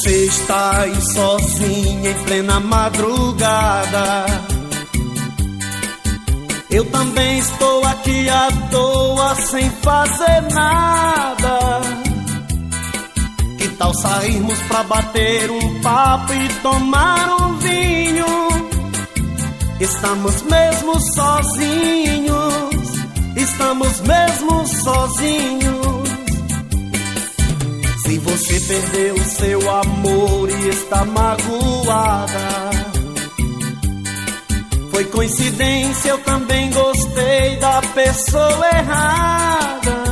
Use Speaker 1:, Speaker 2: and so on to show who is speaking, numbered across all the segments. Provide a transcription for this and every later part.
Speaker 1: você está aí sozinha em plena madrugada, eu também estou aqui à toa sem fazer nada. Que tal sairmos pra bater um papo e tomar um vinho? Estamos mesmo sozinhos, estamos mesmo sozinhos. Se você perdeu o seu amor e está magoada, foi coincidência, eu também gostei da pessoa errada.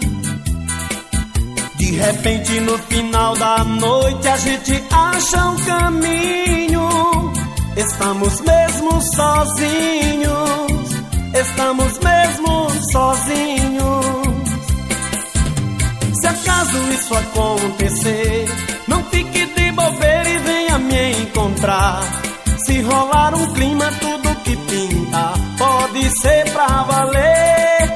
Speaker 1: De repente no final da noite a gente acha um caminho. Estamos mesmo sozinhos, estamos mesmo sozinhos. Se acaso isso acontecer, não fique de bobeira e venha me encontrar. Se rolar um clima, tudo que pinta pode ser pra valer.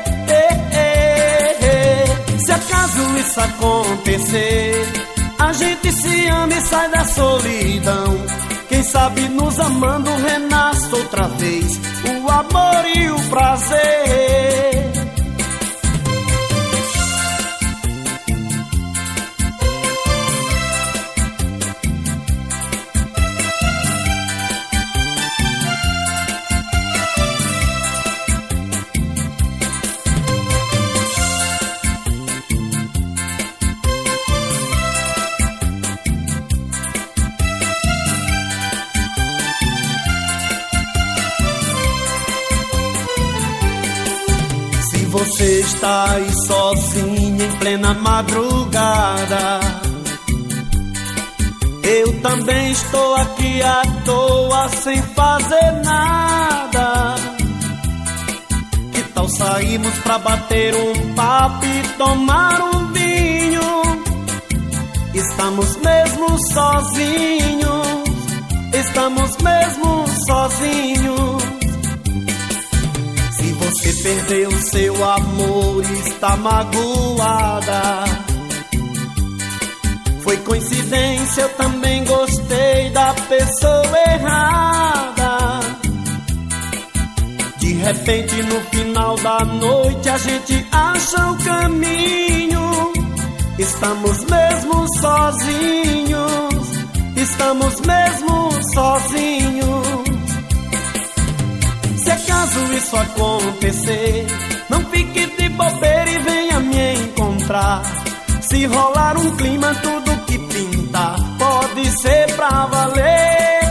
Speaker 1: Se acaso isso acontecer, a gente se ama e sai da solidão. Quem sabe nos amando renasce outra vez o amor e o prazer. Você está aí sozinha em plena madrugada, eu também estou aqui à toa sem fazer nada. Que tal sairmos pra bater um papo e tomar um vinho? Estamos mesmo sozinhos, estamos mesmo sozinhos. Se você perdeu seu amor e está magoada, foi coincidência, eu também gostei da pessoa errada. De repente no final da noite a gente acha o caminho. Estamos mesmo sozinhos, estamos mesmo sozinhos. Se acaso isso acontecer, não fique de bobeira e venha me encontrar. Se rolar um clima, tudo que pinta pode ser pra valer.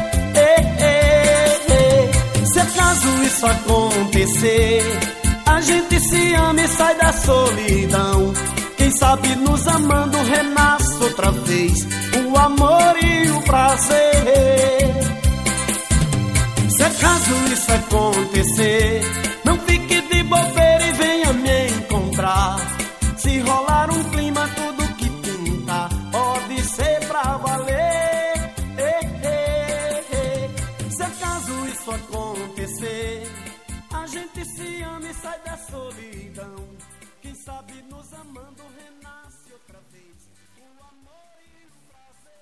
Speaker 1: Se acaso isso acontecer, a gente se ama e sai da solidão. Quem sabe nos amando renasce outra vez o amor e o prazer. Se acaso isso acontecer, não fique de bobeira e venha me encontrar. Se rolar um clima, tudo que pinta pode ser pra valer. Se acaso isso acontecer, a gente se ama e sai da solidão. Quem sabe nos amando renasce outra vez o amor e o prazer.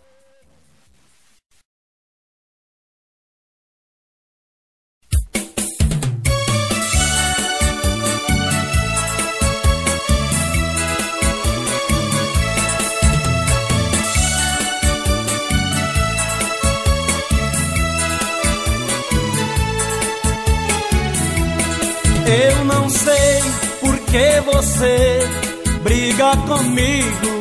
Speaker 1: Eu não sei por que você briga comigo.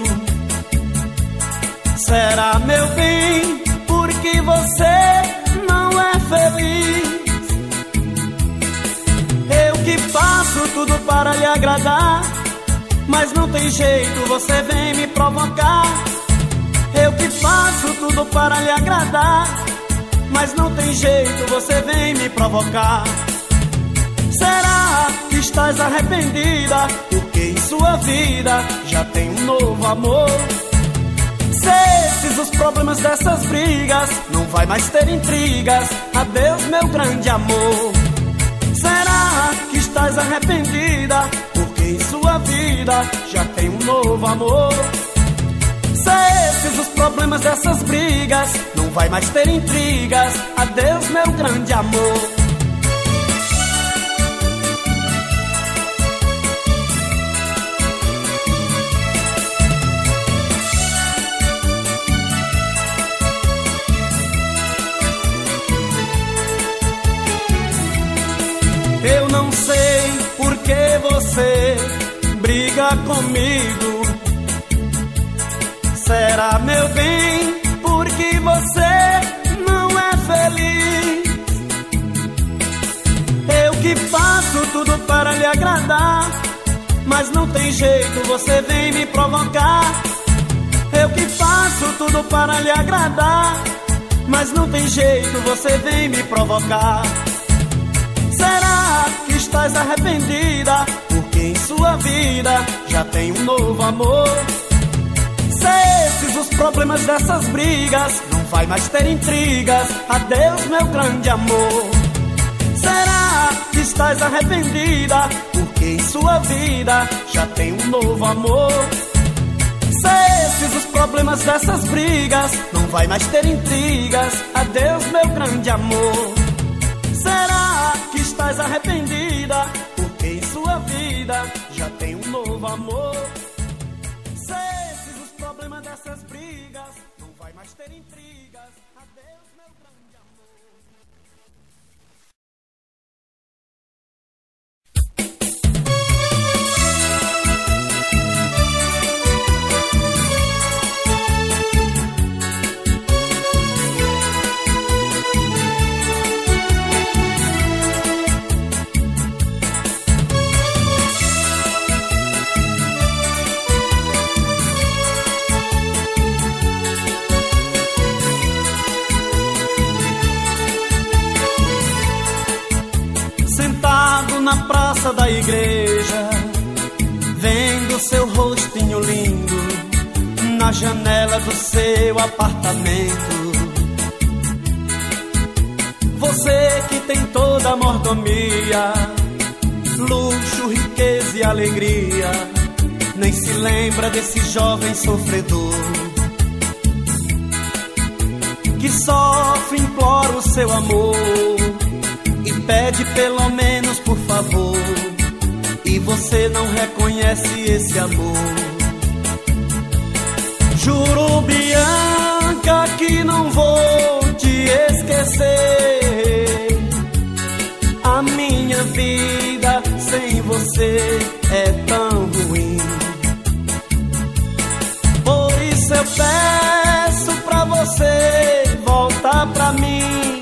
Speaker 1: Será, meu bem, porque você não é feliz? Eu que faço tudo para lhe agradar, mas não tem jeito, você vem me provocar. Eu que faço tudo para lhe agradar, mas não tem jeito, você vem me provocar. Será que estás arrependida? Porque em sua vida já tem um novo amor. Se esses os problemas dessas brigas, não vai mais ter intrigas. Adeus, meu grande amor. Será que estás arrependida? Porque em sua vida já tem um novo amor. Se esses os problemas problemas dessas brigas, não vai mais ter intrigas. Adeus, meu grande amor. Eu não sei por que você briga comigo. Será, meu bem, porque você não é feliz? Eu que faço tudo para lhe agradar, mas não tem jeito, você vem me provocar. Eu que faço tudo para lhe agradar, mas não tem jeito, você vem me provocar. Será que estás arrependida, porque em sua vida já tem um novo amor? Se esses os problemas dessas brigas, não vai mais ter intrigas. Adeus, meu grande amor. Será que estás arrependida, porque em sua vida já tem um novo amor? Se esses os problemas dessas brigas, não vai mais ter intrigas. Adeus, meu grande amor. Será que estás arrependida, porque em sua vida já tem um novo amor? Se esses os problemas dessas brigas, não vai mais ter intrigas. Adeus, meu grande amor. Na praça da igreja, vendo seu rostinho lindo na janela do seu apartamento. Você que tem toda a mordomia, luxo, riqueza e alegria, nem se lembra desse jovem sofredor que sofre, implora o seu amor e pede pelo menos por favor, e você não reconhece esse amor. Juro, Bianca, que não vou te esquecer. A minha vida sem você é tão ruim. Por isso eu peço pra você voltar pra mim.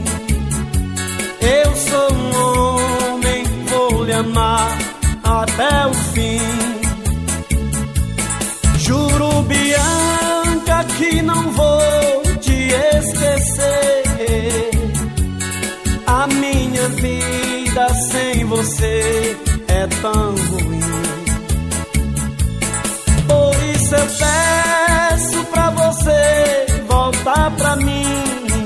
Speaker 1: Eu sou um homem, vou lhe amar até o fim. Juro, Bianca, que não vou te esquecer. A minha vida sem você é tão ruim. Por isso eu peço pra você voltar pra mim.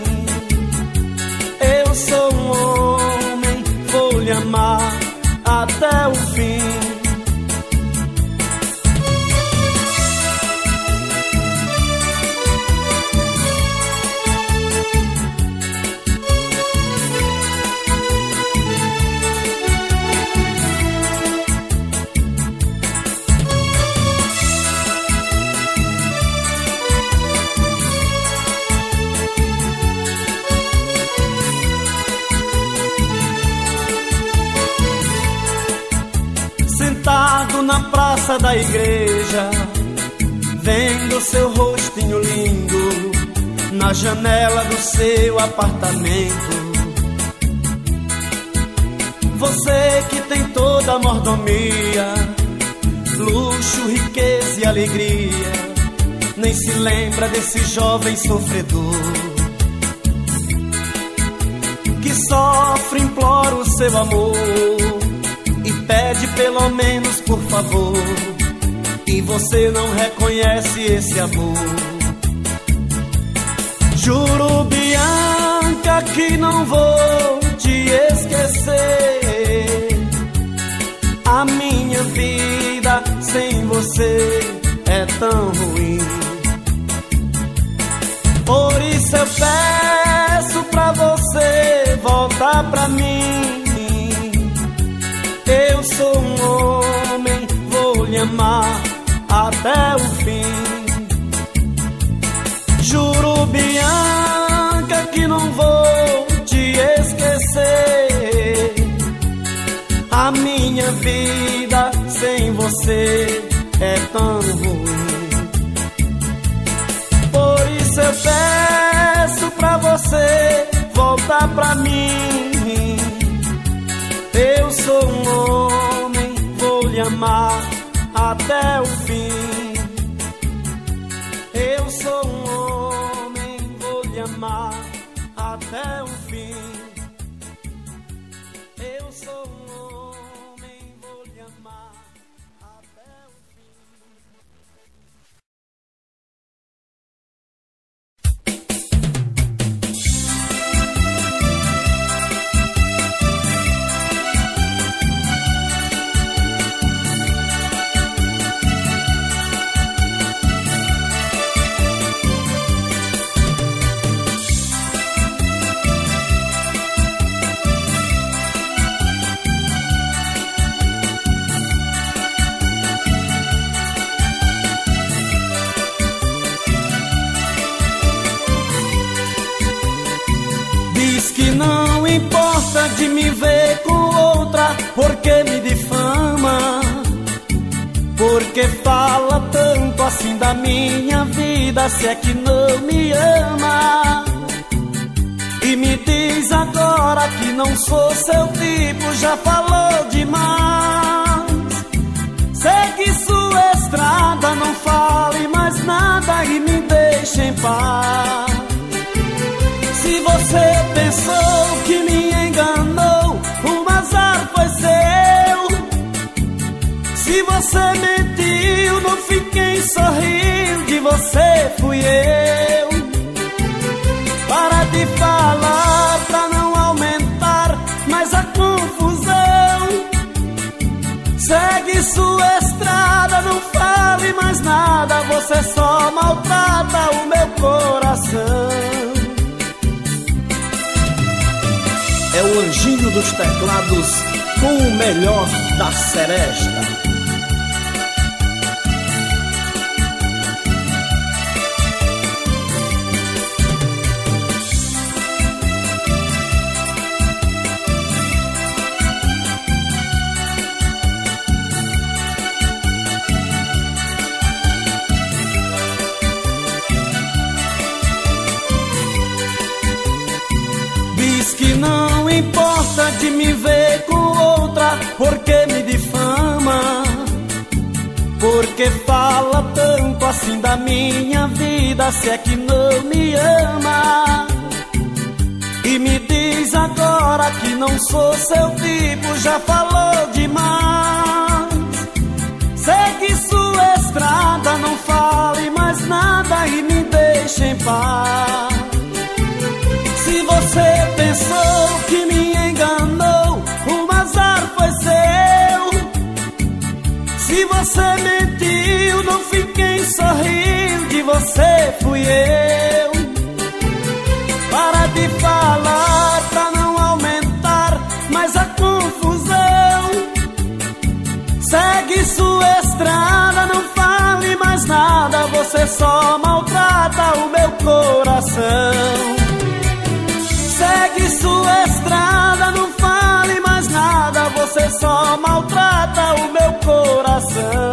Speaker 1: Eu sou um homem, vou lhe amar até o fim. Na praça da igreja, vendo seu rostinho lindo na janela do seu apartamento. Você que tem toda a mordomia, luxo, riqueza e alegria, nem se lembra desse jovem sofredor que sofre, implora o seu amor e pede pelo menos por favor, e você não reconhece esse amor. Juro, Bianca, que não vou te esquecer. A minha vida sem você é tão ruim. até o fim. Juro, Bianca, que não vou te esquecer. A minha vida sem você é tão ruim. Por isso eu peço pra você voltar pra mim. Eu sou um homem, vou lhe amar até o fim. Eu sou um homem, vou lhe amar até o fim. Eu sou um homem, vou lhe amar até o fim. Não importa de me ver com outra, porque me difama, porque fala tanto assim da minha vida, se é que não me ama. E me diz agora que não sou seu tipo, já falou demais. Segue sua estrada, não fale mais nada e me deixe em paz. Se você pensou que me enganou, o azar foi seu. Se você mentiu, não fiquei sorrindo, de você fui eu. Para de falar pra não aumentar mais a confusão. Segue sua estrada, não fale mais nada, você só maltrata o meu coração. É o anjinho dos teclados com o melhor da seresta. Não importa de me ver com outra, porque me difama, porque fala tanto assim da minha vida, se é que não me ama. E me diz agora que não sou seu tipo, já falou demais. Segue sua estrada, não fale mais nada e me deixe em paz. Se você pensou que me enganou, o azar foi seu. Se você mentiu, não fiquei sorrindo, de você fui eu. Para de falar pra não aumentar mais a confusão. Segue sua estrada, não fale mais nada, você só maltrata o meu coração. Segue sua estrada, não fale mais nada, você só maltrata o meu coração.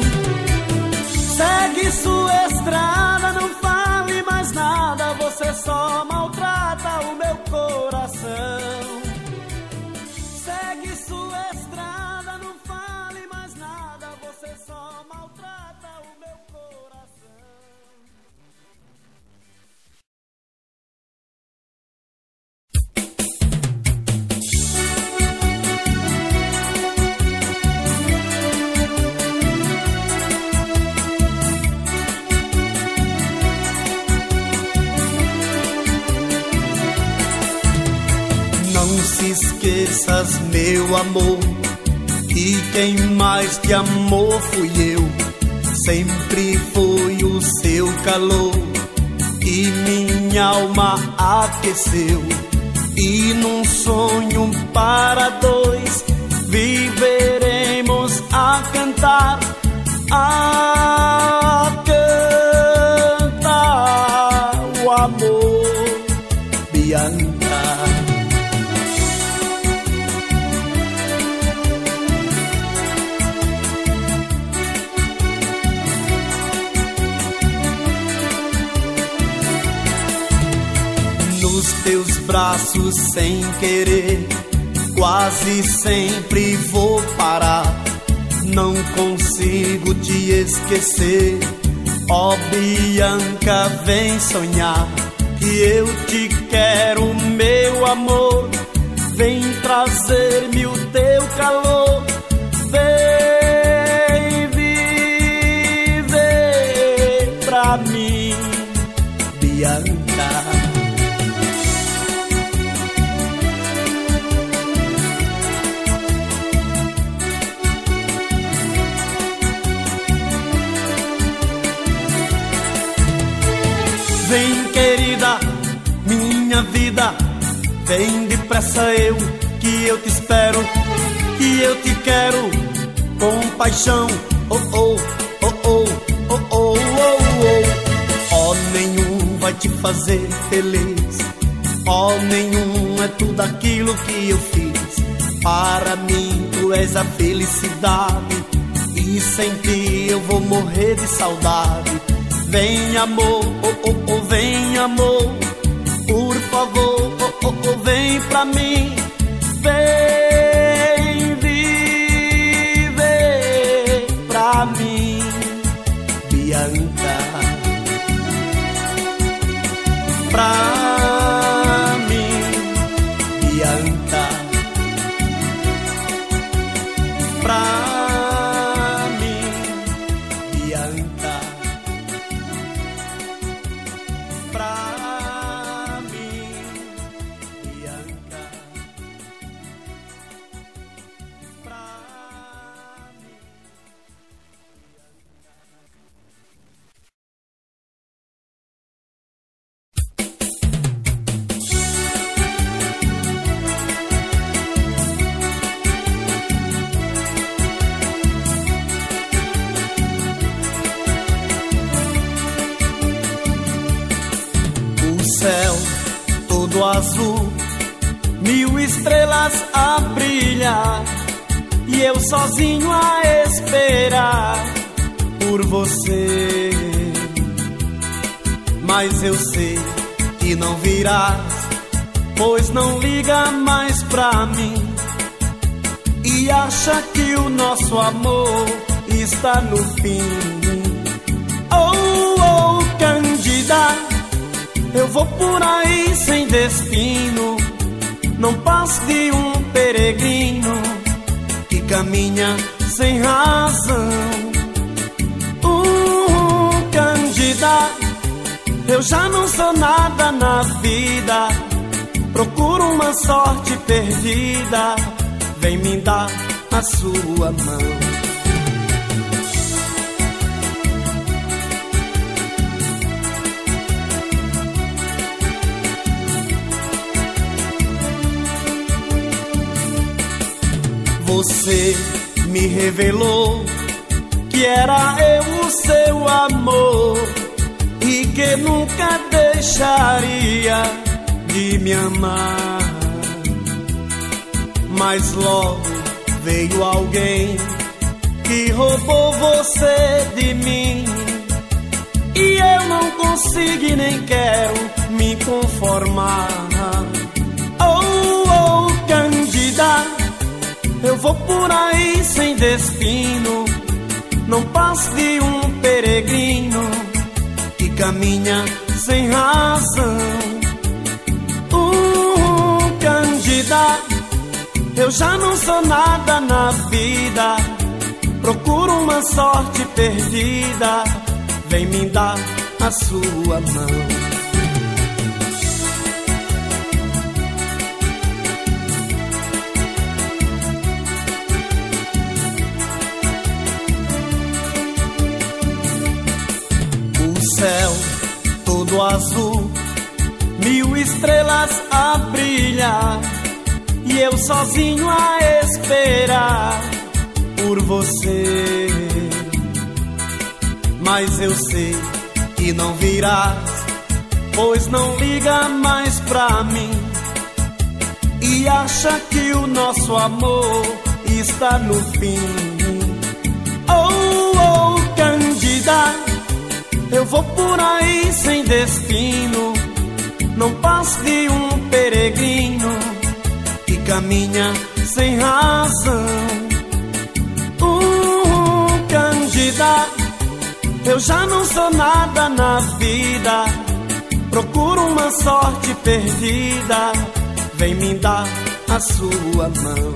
Speaker 1: Segue sua estrada, não fale mais nada, você só maltrata o meu coração. Segue sua estrada, não fale mais nada, você só maltrata o meu coração. Não se esqueças, meu amor, que quem mais te amou fui eu. Sempre foi o seu calor e minha alma aqueceu. E num sonho para dois viveremos a cantar a cantar o amor, Bianca. Nos teus braços sem querer, quase sempre vou parar. Não consigo te esquecer, ó Bianca, vem sonhar que eu te quero, meu amor. Vem trazer-me o teu calor, vem viver pra mim, Bianca. Vem, querida, minha vida, vem depressa que eu te espero, que eu te quero com paixão. Oh, oh, oh, oh, oh, oh, oh, oh. Oh, nenhum vai te fazer feliz, oh, nenhum é tudo aquilo que eu fiz. Para mim tu és a felicidade, e sem ti eu vou morrer de saudade. Vem amor, oh, oh, oh, vem amor, por favor, oh, oh, oh, vem pra mim. Vem viver pra mim, Bianca. Pra mim, Bianca. Pra mim, Bianca. Pra mim, Bianca. Pra mim. O céu todo azul, 1000 estrelas a brilhar, e eu sozinho a esperar por você. Mas eu sei que não virás, pois não liga mais pra mim, e acha que o nosso amor está no fim. Oh, oh, Cândida, eu vou por aí sem destino, não passo de um peregrino que caminha sem razão. Cândida, eu já não sou nada na vida, procuro uma sorte perdida, vem me dar a sua mão. Você me revelou que era eu o seu amor, e que nunca deixaria de me amar. Mas logo veio alguém que roubou você de mim, e eu não consigo e nem quero me conformar. Oh, oh, Cândida, eu vou por aí sem destino, não passo de um peregrino que caminha sem razão. Cândida, eu já não sou nada na vida, procuro uma sorte perdida, vem me dar a sua mão. Céu todo azul, 1000 estrelas a brilhar, e eu sozinho a esperar por você. mas eu sei que não virás, pois não liga mais pra mim e acha que o nosso amor está no fim. Oh, oh, Cândida, eu vou por aí sem destino, não passo de um peregrino que caminha sem razão. Cândida, eu já não sou nada na vida, procuro uma sorte perdida, vem me dar a sua mão.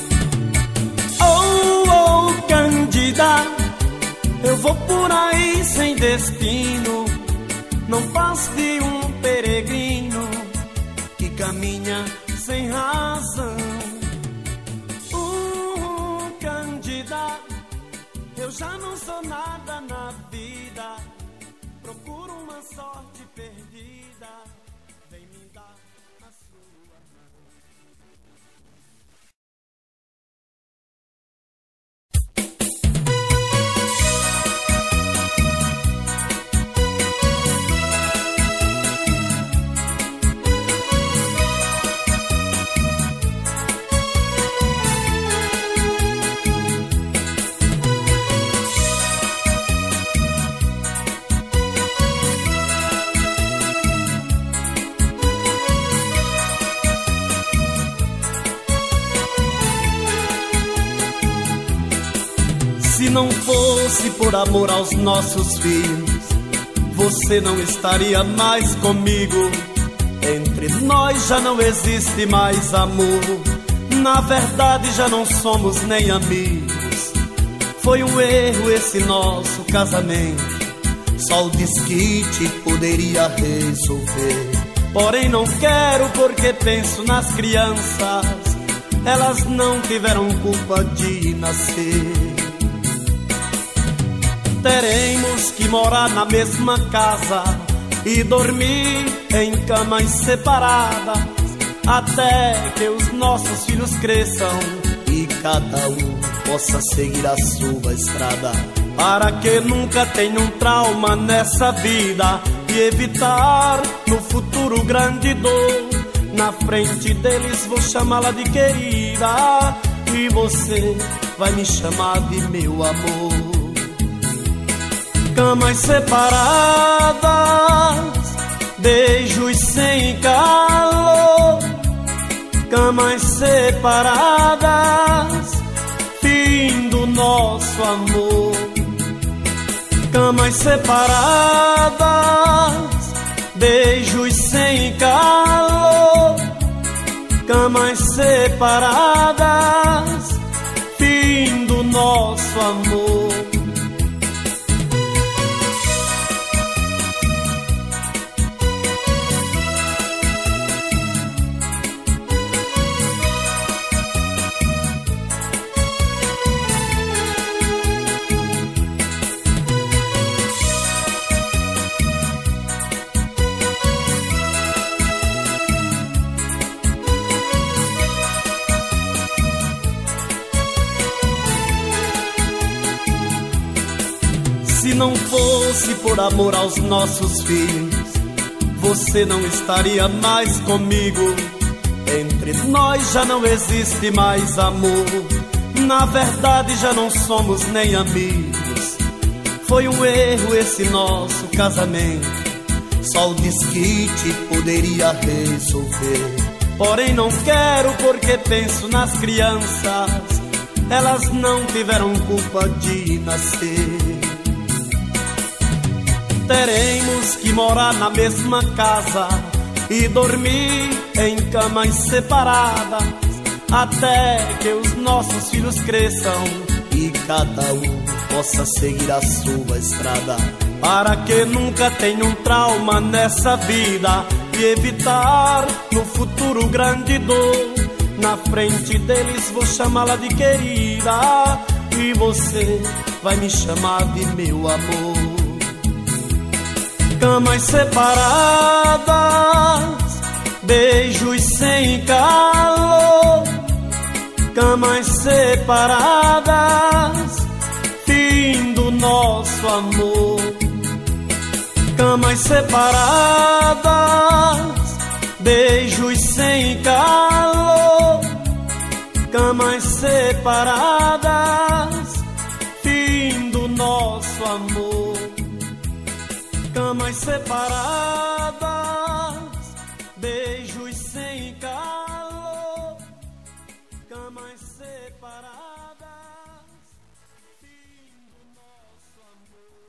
Speaker 1: Oh, oh, Cândida, eu vou por aí sem destino, não passo de um peregrino que caminha sem razão. Cândida, eu já não sou nada na vida, procuro uma sorte perdida, vem me dar a sua mão. Se não fosse por amor aos nossos filhos, você não estaria mais comigo. Entre nós já não existe mais amor, na verdade já não somos nem amigos. Foi um erro esse nosso casamento, só o desquite poderia resolver. Porém não quero porque penso nas crianças, elas não tiveram culpa de nascer. Teremos que morar na mesma casa e dormir em camas separadas, até que os nossos filhos cresçam e cada um possa seguir a sua estrada, para que nunca tenha um trauma nessa vida e evitar no futuro grande dor. Na frente deles vou chamá-la de querida e você vai me chamar de meu amor. Camas separadas, beijos sem calor. Camas separadas, fim do nosso amor. Camas separadas, beijos sem calor. Camas separadas, fim do nosso amor. Se não fosse por amor aos nossos filhos, você não estaria mais comigo. Entre nós já não existe mais amor, na verdade já não somos nem amigos. Foi um erro esse nosso casamento, só o desquite poderia resolver. Porém não quero porque penso nas crianças, elas não tiveram culpa de nascer. Teremos que morar na mesma casa e dormir em camas separadas, até que os nossos filhos cresçam e cada um possa seguir a sua estrada, para que nunca tenha um trauma nessa vida e evitar no futuro grande dor. Na frente deles vou chamá-la de querida e você vai me chamar de meu amor. Camas separadas, beijos sem calor. Camas separadas, fim do nosso amor. camas separadas, beijos sem calor. Camas separadas, fim do nosso amor. Camas separadas, beijos sem calor. Camas separadas, fim do nosso amor.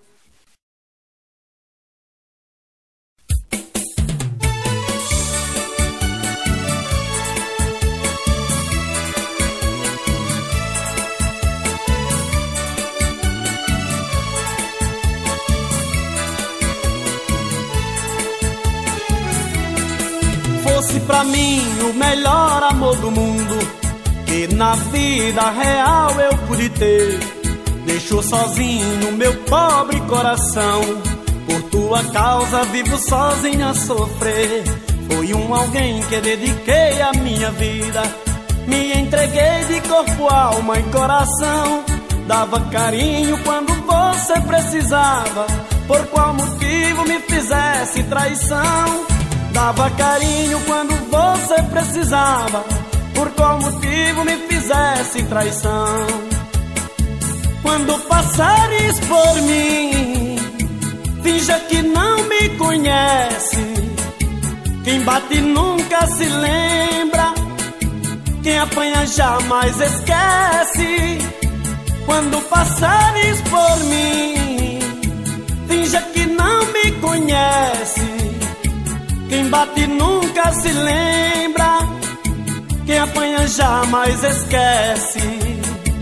Speaker 1: Fosse pra mim o melhor amor do mundo que na vida real eu pude ter, deixou sozinho meu pobre coração. Por tua causa vivo sozinho a sofrer. Foi alguém que dediquei a minha vida, me entreguei de corpo, alma e coração. Dava carinho quando você precisava, por qual motivo me fizesse traição? Dava carinho quando você precisava, por qual motivo me fizesse traição? Quando passares por mim, finja que não me conhece. Quem bate nunca se lembra, quem apanha jamais esquece. Quando passares por mim, finja que não me conhece. Quem bate nunca se lembra, quem apanha jamais esquece.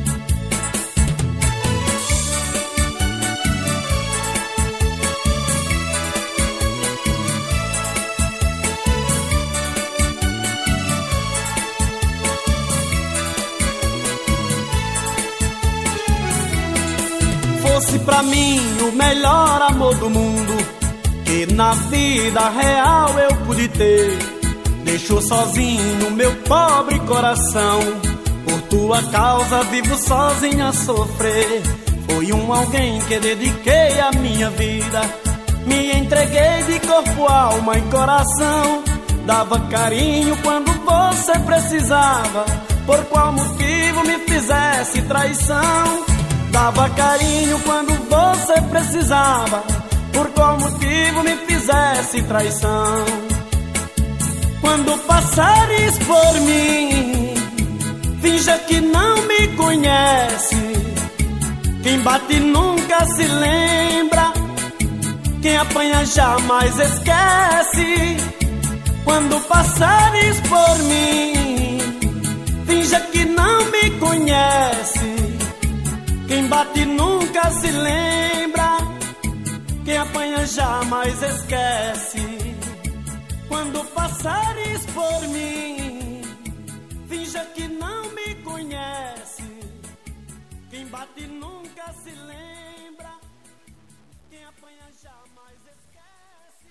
Speaker 1: Fosse pra mim o melhor amor do mundo que na vida real eu pude ter, deixou sozinho meu pobre coração. Por tua causa vivo sozinho a sofrer. Foi alguém que dediquei a minha vida, me entreguei de corpo, alma e coração. Dava carinho quando você precisava, por qual motivo me fizesse traição? Dava carinho quando você precisava, por qual motivo me fizesse traição? Quando passares por mim, finja que não me conhece. Quem bate nunca se lembra, quem apanha jamais esquece. Quando passares por mim, finja que não me conhece. Quem bate nunca se lembra, quem apanha jamais esquece. Quando passares por mim, finja que não me conhece. Quem bate nunca se lembra, quem apanha jamais esquece.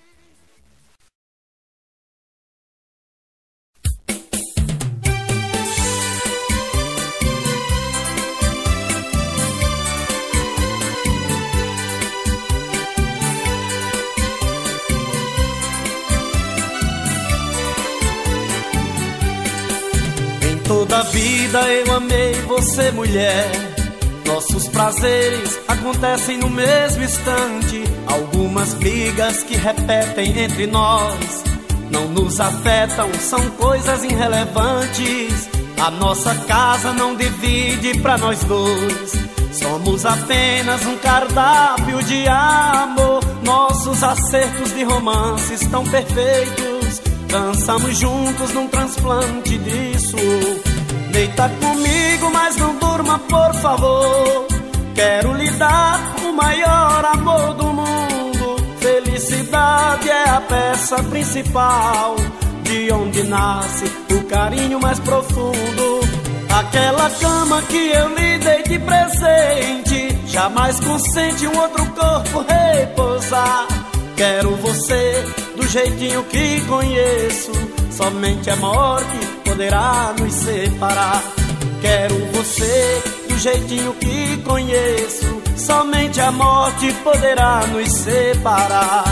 Speaker 1: Toda a vida eu amei você, mulher. Nossos prazeres acontecem no mesmo instante. Algumas brigas que repetem entre nós não nos afetam, são coisas irrelevantes. A nossa casa não divide pra nós dois, somos apenas um cardápio de amor. Nossos acertos de romance estão perfeitos, dançamos juntos num transplante disso. Deita comigo, mas não durma, por favor. Quero lhe dar o maior amor do mundo. Felicidade é a peça principal, de onde nasce o carinho mais profundo. Aquela cama que eu lhe dei de presente jamais consente um outro corpo repousar. Quero você do jeitinho que conheço, somente a morte poderá nos separar. Quero você do jeitinho que conheço, somente a morte poderá nos separar.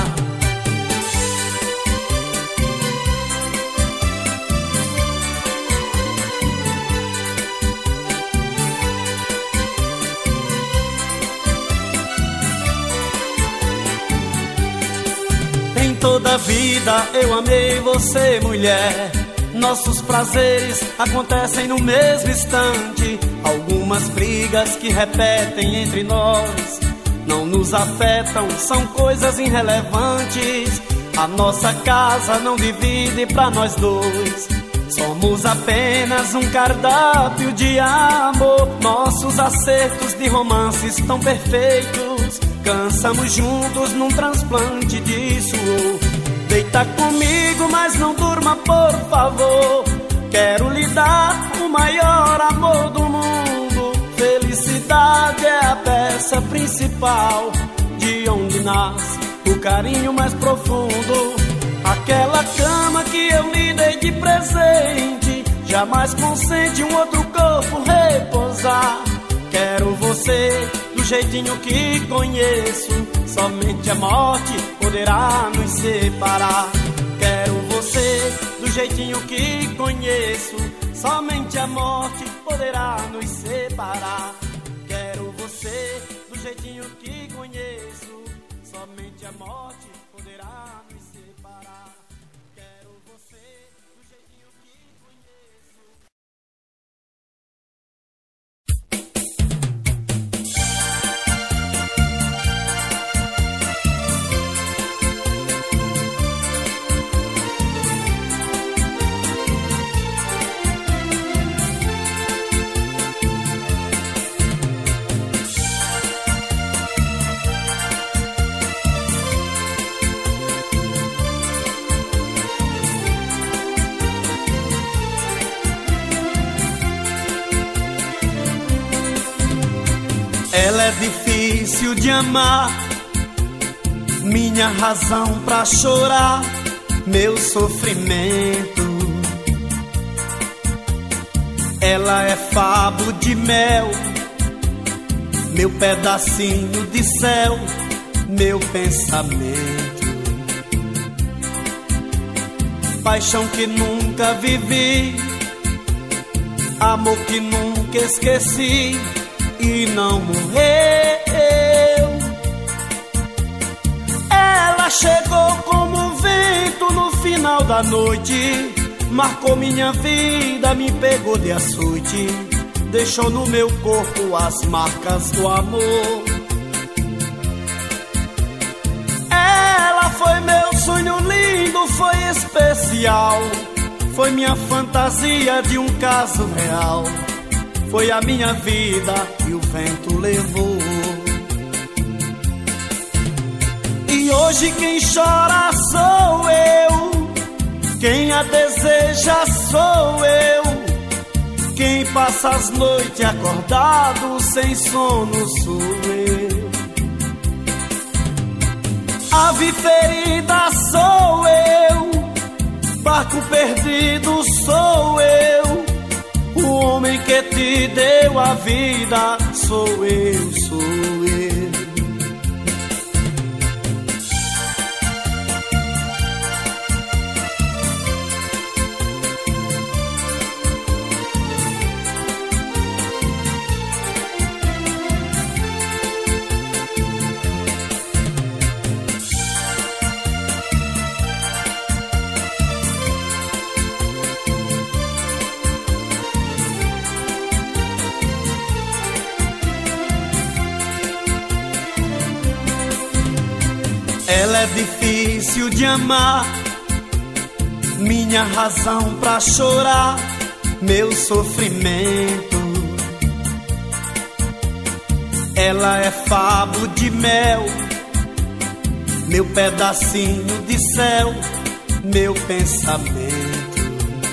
Speaker 1: Em toda a vida eu amei você, mulher. Nossos prazeres acontecem no mesmo instante. Algumas brigas que repetem entre nós não nos afetam, são coisas irrelevantes. A nossa casa não divide pra nós dois. Somos apenas um cardápio de amor. Nossos acertos de romances tão perfeitos. Cansamos juntos num transplante de suor. Deita comigo, mas não durma, por favor. Quero lhe dar o maior amor do mundo. Felicidade é a peça principal, de onde nasce o carinho mais profundo. Aquela cama que eu lhe dei de presente jamais consente um outro corpo repousar. Quero você do jeitinho que conheço, somente a morte poderá nos separar. Quero você do jeitinho que conheço, somente a morte poderá nos separar. Quero você do jeitinho que conheço, somente a morte poderá nos separar. Quero você do jeitinho que conheço. Ela é difícil de amar, minha razão pra chorar, meu sofrimento. Ela é favo de mel, meu pedacinho de céu, meu pensamento. Paixão que nunca vivi, amor que nunca esqueci e não morreu. Ela chegou como um vento no final da noite, marcou minha vida, me pegou de açoite, deixou no meu corpo as marcas do amor. Ela foi meu sonho lindo, foi especial, foi minha fantasia de um caso real. Foi a minha vida e o vento levou. E hoje quem chora sou eu, quem a deseja sou eu, quem passa as noites acordado sem sono sou eu. Ave ferida sou eu, barco perdido sou eu, o homem que te deu a vida sou eu, sou eu. Ela é difícil de amar, minha razão pra chorar, meu sofrimento. Ela é favo de mel, meu pedacinho de céu, meu pensamento.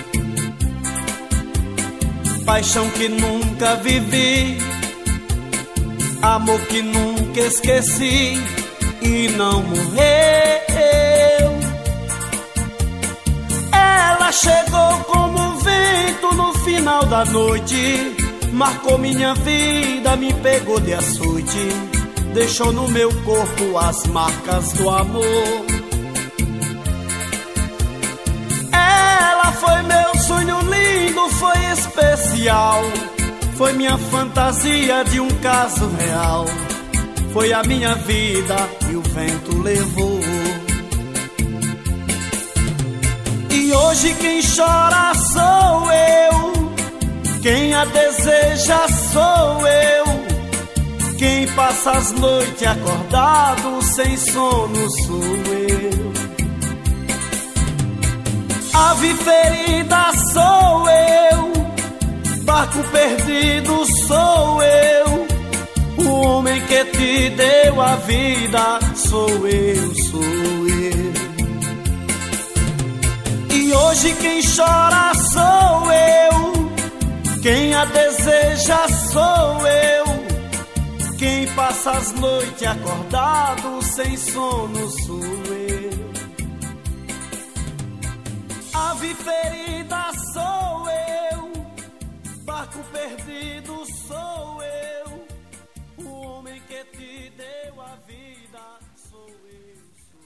Speaker 1: Paixão que nunca vivi, amor que nunca esqueci e não morreu. Ela chegou como um vento no final da noite, marcou minha vida, me pegou de açoite, deixou no meu corpo as marcas do amor. Ela foi meu sonho lindo, foi especial, foi minha fantasia de um caso real, foi a minha vida e o vento levou. E hoje quem chora sou eu, quem a deseja sou eu, quem passa as noites acordado sem sono sou eu. Ave ferida sou eu, barco perdido sou eu, o homem que te deu a vida sou eu, sou eu. E hoje quem chora sou eu, quem a deseja sou eu, quem passa as noites acordado sem sono sou eu. Ave ferida sou eu, barco perdido sou eu, o homem que te deu a vida sou eu, sou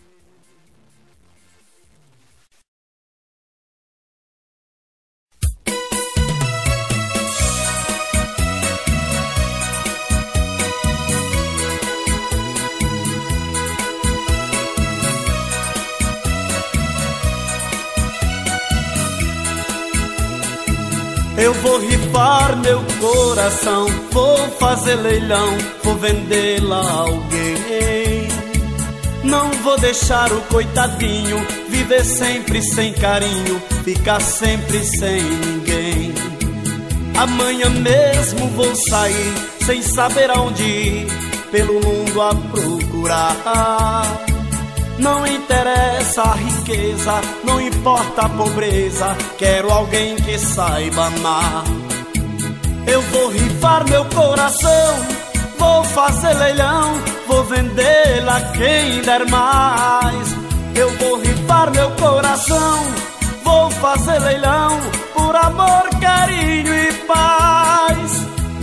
Speaker 1: Eu vou rifar meu coração, vou fazer leilão, vou vendê-la a alguém. Não vou deixar o coitadinho viver sempre sem carinho, ficar sempre sem ninguém. Amanhã mesmo vou sair, sem saber aonde ir, pelo mundo a procurar. Não interessa a riqueza, não importa a pobreza, quero alguém que saiba amar. Eu vou rifar meu coração, vou fazer leilão, vou vendê-la quem der mais. Eu vou rifar meu coração, vou fazer leilão, por amor, carinho e paz.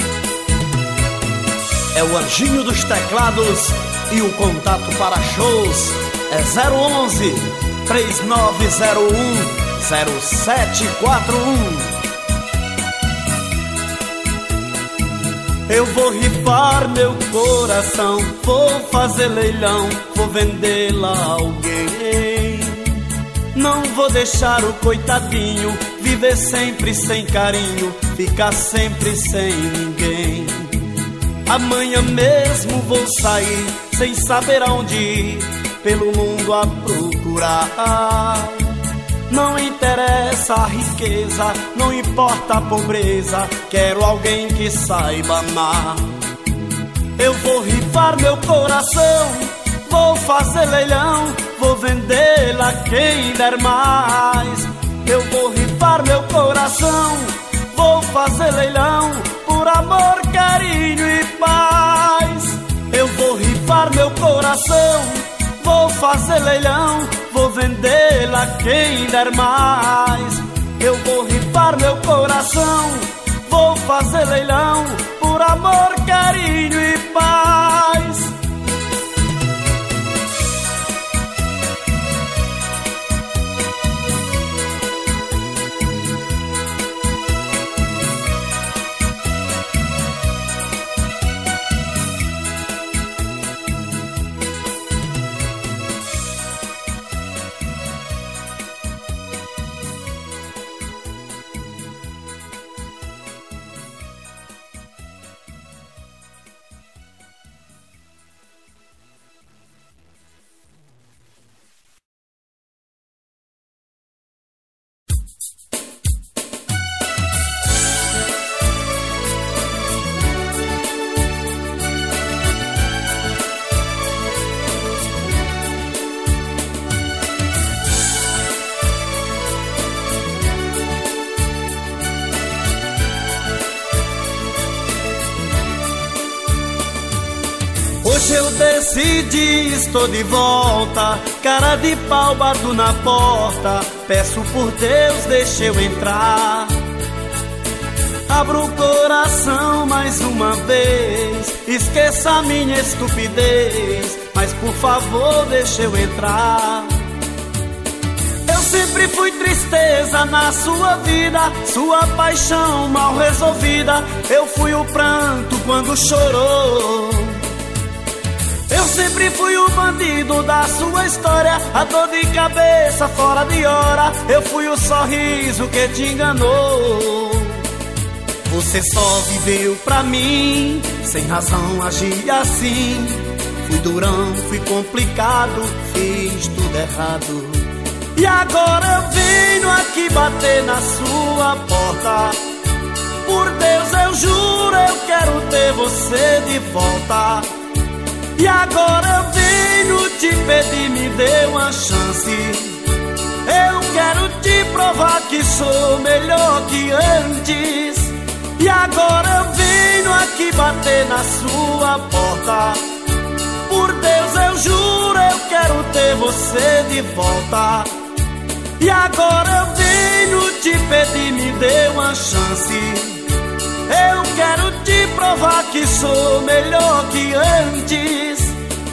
Speaker 1: É o Anjinho dos Teclados e o contato para shows é 011 3901 0741. Eu vou rifar meu coração, vou fazer leilão, vou vendê-la a alguém. Não vou deixar o coitadinho viver sempre sem carinho, ficar sempre sem ninguém. Amanhã mesmo vou sair, sem saber aonde ir, pelo mundo a procurar. Não interessa a riqueza, não importa a pobreza, quero alguém que saiba amar. Eu vou rifar meu coração, vou fazer leilão, vou vendê-la quem der mais. Eu vou rifar meu coração, vou fazer leilão, por amor, carinho e paz. Eu vou rifar meu coração, vou fazer leilão, vou vendê-la quem der mais. Eu vou rifar meu coração, vou fazer leilão, por amor, carinho e paz. Hoje eu decidi, estou de volta, cara de pau, bato na porta, peço por Deus, deixa eu entrar. Abra o coração mais uma vez, esqueça a minha estupidez, mas por favor deixa eu entrar. Eu sempre fui tristeza na sua vida, sua paixão mal resolvida. Eu fui o pranto quando chorou. Eu sempre fui o bandido da sua história, a dor de cabeça fora de hora. Eu fui o sorriso que te enganou. Você só viveu pra mim, sem razão agi assim. Fui durão, fui complicado, fiz tudo errado. E agora eu venho aqui bater na sua porta. Por Deus eu juro, eu quero ter você de volta. E agora eu venho te pedir, me dê uma chance. Eu quero te provar que sou melhor que antes. E agora eu venho aqui bater na sua porta. Por Deus eu juro, eu quero ter você de volta. E agora eu venho te pedir, me dê uma chance. Eu quero te provar que sou melhor que antes.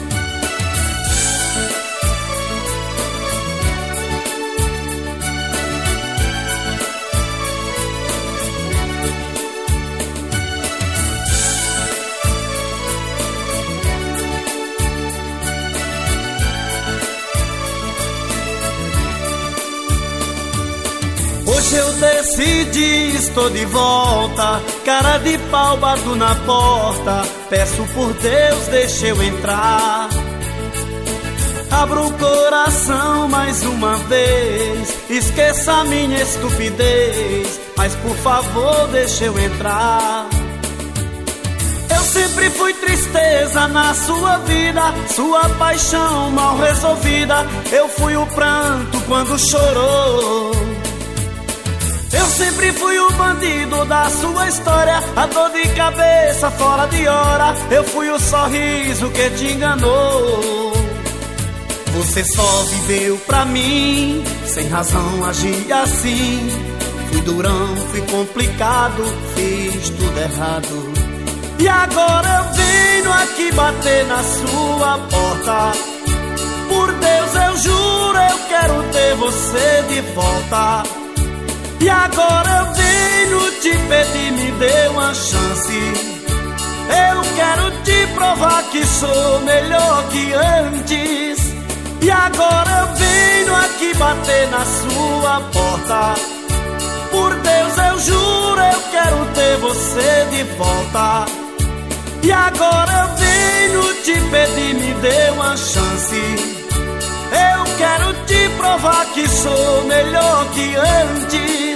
Speaker 1: Hoje eu decidi, estou de volta. Cara de pau, bato na porta. Peço por Deus, deixa eu entrar. Abra o coração mais uma vez, esqueça a minha estupidez, mas por favor deixa eu entrar. Eu sempre fui tristeza na sua vida, sua paixão mal resolvida. Eu fui o pranto quando chorou. Eu sempre fui o bandido da sua história, a dor de cabeça fora de hora. Eu fui o sorriso que te enganou. Você só viveu pra mim, sem razão agi assim. Fui durão, fui complicado, fiz tudo errado. E agora eu venho aqui bater na sua porta. Por Deus eu juro, eu quero ter você de volta. E agora eu venho te pedir, me dê uma chance. Eu quero te provar que sou melhor que antes. E agora eu venho aqui bater na sua porta. Por Deus eu juro, eu quero ter você de volta. E agora eu venho te pedir, me dê uma chance. Eu quero te provar que sou melhor que antes.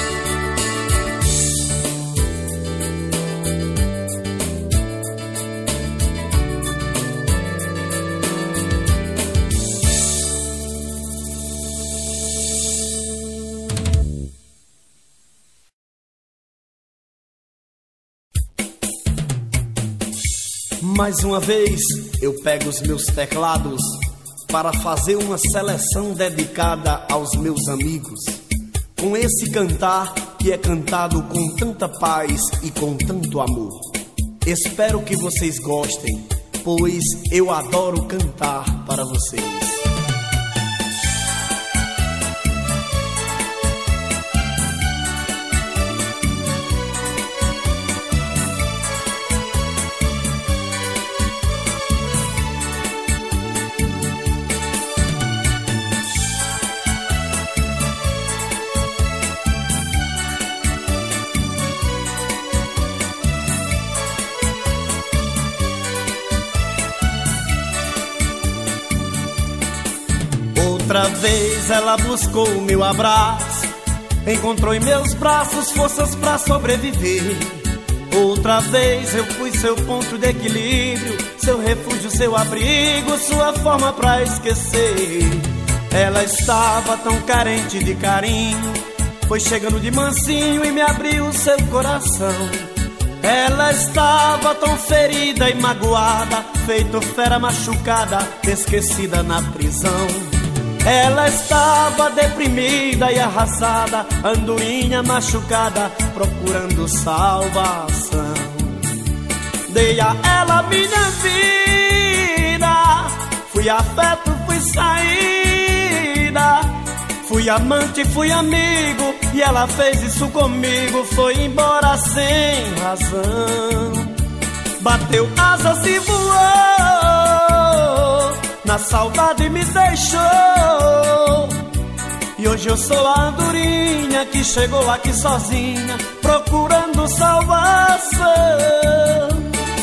Speaker 1: Mais uma vez eu pego os meus teclados para fazer uma seleção dedicada aos meus amigos, com esse cantar que é cantado com tanta paz e com tanto amor. Espero que vocês gostem, pois eu adoro cantar para vocês. Outra vez ela buscou o meu abraço, encontrou em meus braços forças pra sobreviver. Outra vez eu fui seu ponto de equilíbrio, seu refúgio, seu abrigo, sua forma pra esquecer. Ela estava tão carente de carinho, foi chegando de mansinho e me abriu seu coração. Ela estava tão ferida e magoada, feito fera machucada, esquecida na prisão. Ela estava deprimida e arrasada, andorinha machucada, procurando salvação. Dei a ela minha vida, fui afeto, fui saída, fui amante, fui amigo, e ela fez isso comigo. Foi embora sem razão, bateu asas e voou, na saudade me deixou. E hoje eu sou a andorinha que chegou aqui sozinha, procurando salvação.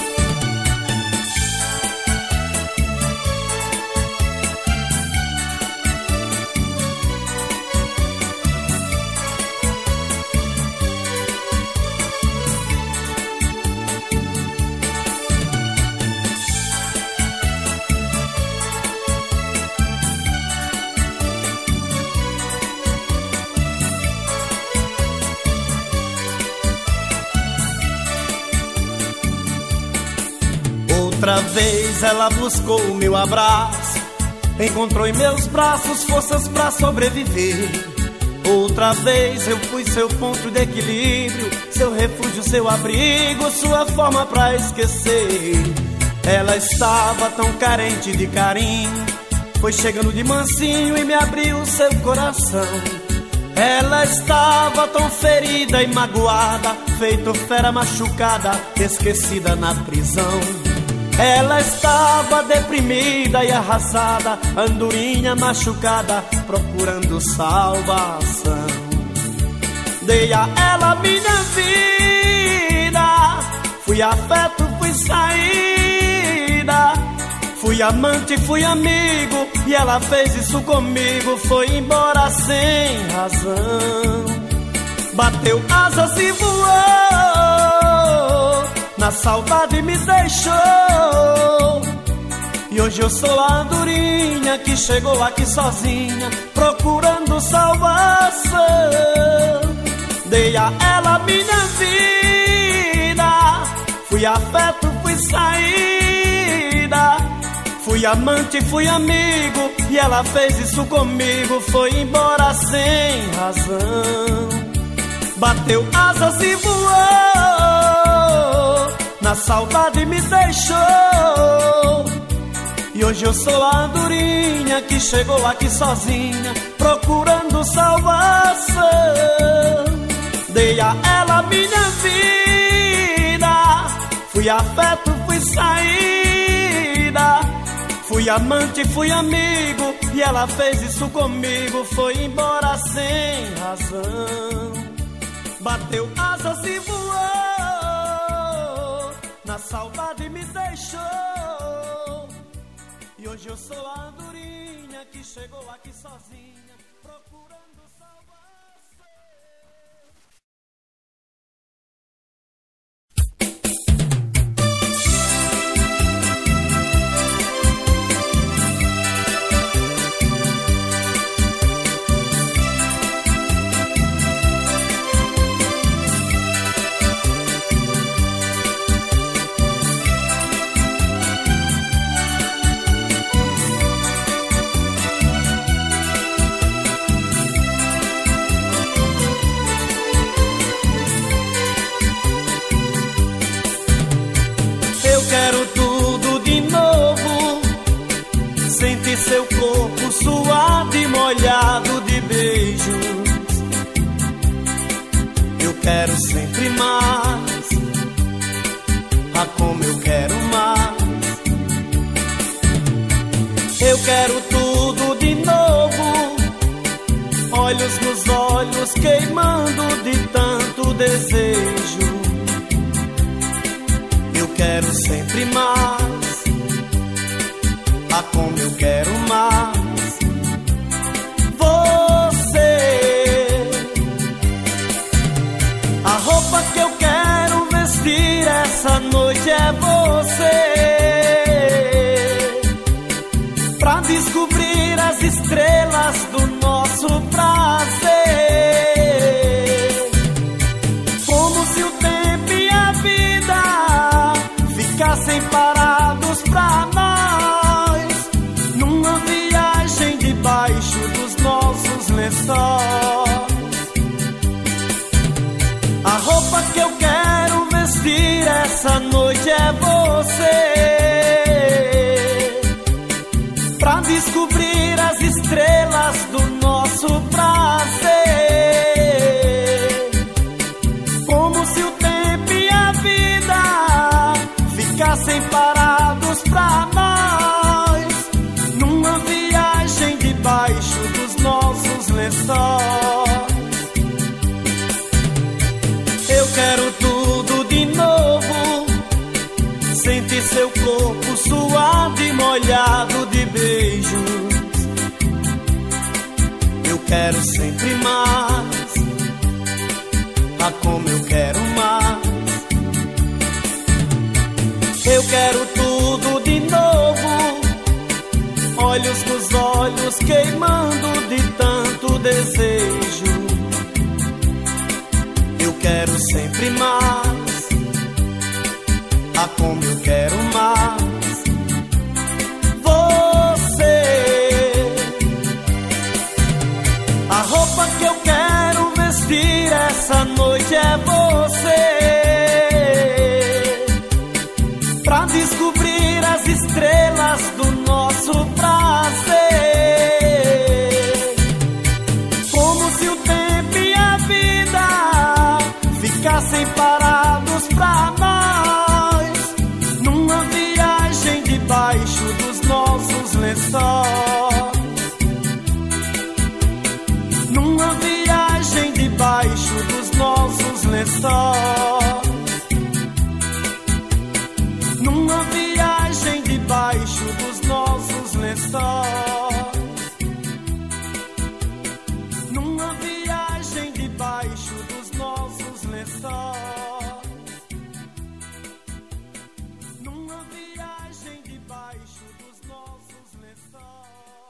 Speaker 1: Outra vez ela buscou o meu abraço, encontrou em meus braços forças pra sobreviver. Outra vez eu fui seu ponto de equilíbrio, seu refúgio, seu abrigo, sua forma pra esquecer. Ela estava tão carente de carinho, foi chegando de mansinho e me abriu seu coração. Ela estava tão ferida e magoada, feito fera machucada, esquecida na prisão. Ela estava deprimida e arrasada, andorinha machucada, procurando salvação. Dei a ela minha vida, fui afeto, fui saída, fui amante, fui amigo, e ela fez isso comigo. Foi embora sem razão, bateu asas e voou, na saudade me deixou. E hoje eu sou a andorinha que chegou aqui sozinha, procurando salvação. Dei a ela minha vida, fui afeto, fui saída, fui amante, fui amigo, e ela fez isso comigo. Foi embora sem razão, bateu asas e voou, na saudade me deixou. E hoje eu sou a andorinha que chegou aqui sozinha, procurando salvação. Dei a ela minha vida, fui afeto, fui saída, fui amante, fui amigo, e ela fez isso comigo. Foi embora sem razão, bateu asas e voou, na saudade me deixou. E hoje eu sou a andorinha que chegou aqui sozinha, procurando salvação. Seu corpo suado e molhado de beijos. Eu quero sempre mais, ah, como eu quero mais. Eu quero tudo de novo, olhos nos olhos queimando de tanto desejo. Eu quero sempre mais, ah, como eu quero mais. Você, a roupa que eu quero vestir essa noite é você, pra descobrir as estrelas do nosso prazer. Como se o tempo e a vida ficassem parados pra nós, numa viagem noite é você, pra descobrir as estrelas do nosso prazer. Como se o tempo e a vida ficassem parados pra nós, numa viagem debaixo dos nossos lençóis. Eu quero tudo de novo, sentir seu corpo suado e molhado de beijos. Eu quero sempre mais, ah, como eu quero mais. Eu quero tudo de novo, olhos nos olhos queimando de tanto desejo. Eu quero sempre mais, ah, como eu quero mais. Você, a roupa que eu quero vestir essa noite é você, pra descobrir as estrelas do nosso prazer. Como se o tempo e a vida ficassem parados pra nós, numa viagem debaixo dos nossos lençóis. Numa viagem debaixo dos nossos lençóis. Numa viagem debaixo dos nossos lençóis. Numa viagem debaixo dos nossos lençóis. Numa viagem debaixo dos nossos lençóis.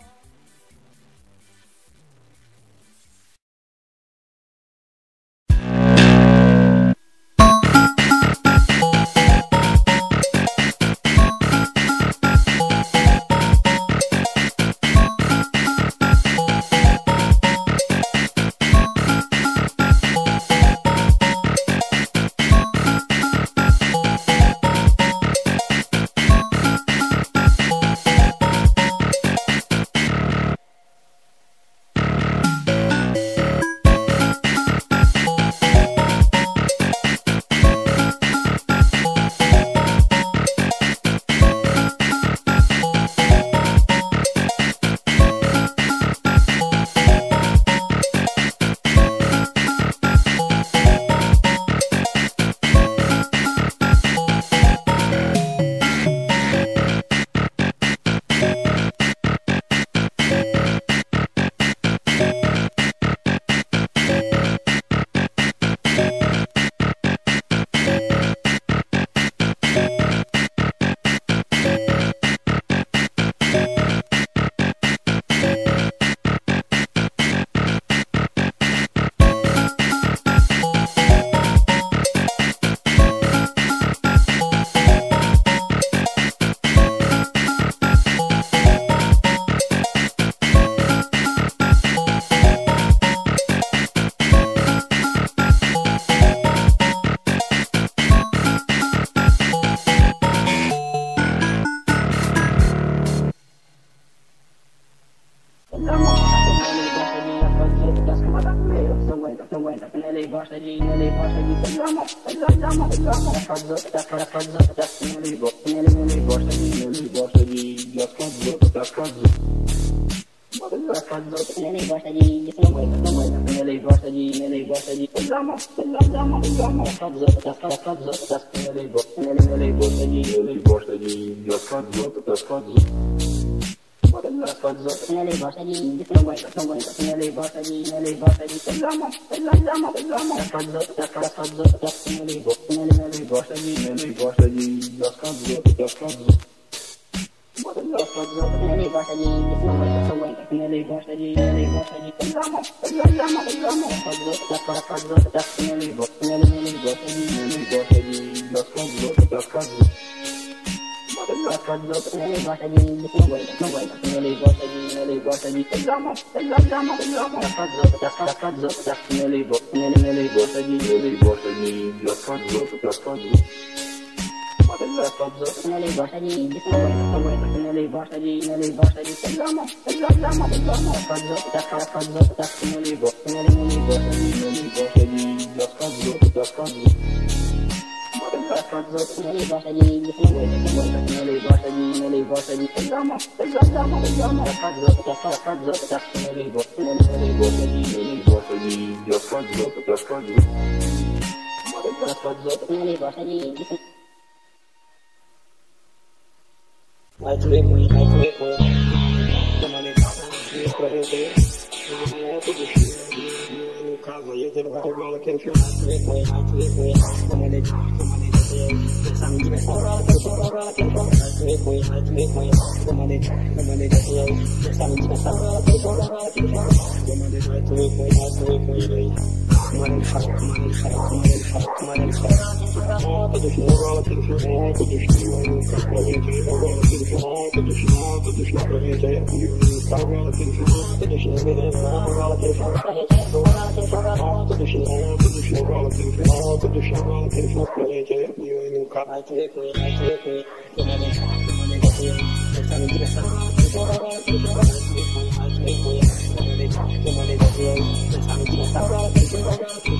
Speaker 2: Ele gosta de pegar a mão, das costas dos outros, das costas dos outros, das costas ele gosta de das costas dos outros, das costas dos outros. Das costas dos outros, ele gosta de não aguenta, ele gosta de pegar a mão, das costas dos outros, das costas dos outros, das costas ele gosta de das costas dos outros, das costas dos outros. Das costas dos outros, ele gosta de não aguenta, ele gosta de pegar a mão, das costas dos outros, das costas dos outros, das costas ele gosta de das costas dos outros, das costas dos outros. Das costas dos outros, ele gosta de não aguenta, ele gosta de pegar a mão, das costas dos outros, das costas dos outros, das costas ele gosta de das costas dos outros, das costas dos outros. Das costas dos outros, ele gosta de não aguenta, ele gosta de pegar a mão, das costas dos outros, das costas dos outros, das costas ele gosta de das costas dos outros, das costas dos outros. Das Eles gostam de eles gostam de pegar a mão, pegar a mão. Eles gostam vai tu ver com ele, pra vender, é tudo no caso aí, ele vai rolar aquele filme, vai tu ver com ele, como ele essa medida é rola, que ele rola, vai tu ver com ele, como ele essa medida é rola, que ele rola, vai tu ver com ele aí. Como ele faz, todo final rola, todo final, todo final, pra gente aí, rola, todo final, pra gente aí, rola, todo final, beleza, rola, todo final, pra gente aí, rola, todo final, pra gente aí, e eu no carro, vai tu ver com ele, como ele essa medida essa rola, que ele rola, vai tu ver com ele, como ele essa medida essa rola, que ele rola,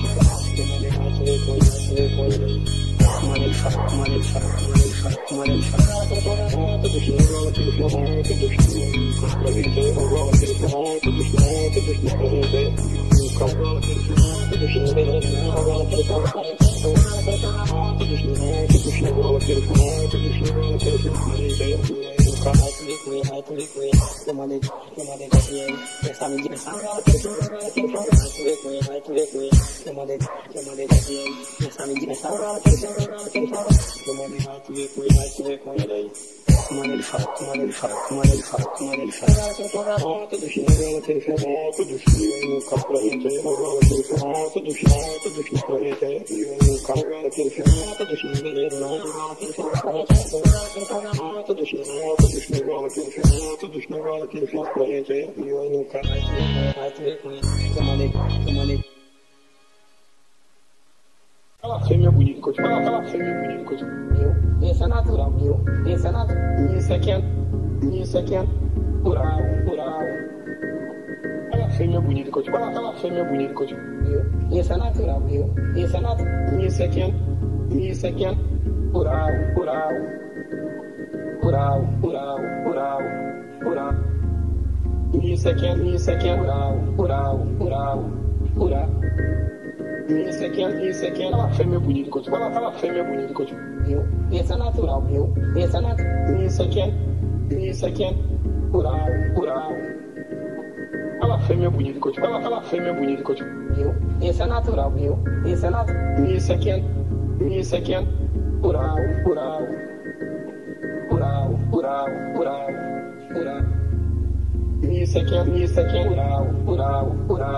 Speaker 2: aquela fêmea bonita, aquela fêmea bonita, isso é natural, isso é natural, isso aqui é rural. Aquela fêmea bonita, aquela fêmea bonita, isso é natural, isso é natural, isso aqui é rural. Isso aqui é rural. Isso aqui é aquela fêmea bonita, aquela fêmea bonita, isso é natural, isso é natural, isso aqui é rural. Aquela fêmea bonita, aquela fêmea bonita, isso é natural, isso é natural, isso aqui é rural. Isso aqui é rural.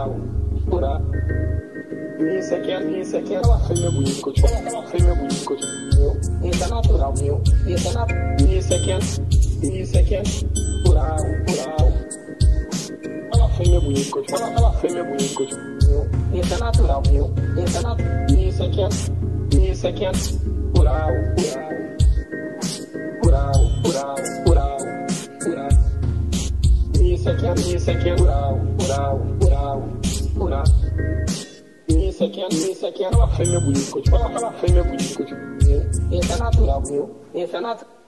Speaker 2: Isso aqui é aquela fêmea bonita, aquela fêmea bonita, isso é natural, isso é natural, isso aqui é rural. Aquela fêmea bonita, aquela fêmea bonita, isso é natural, isso é natural, isso aqui é rural. Isso aqui é rural. Isso aqui é aquela fêmea bonita, aquela fêmea bonita, isso é natural, isso é natural.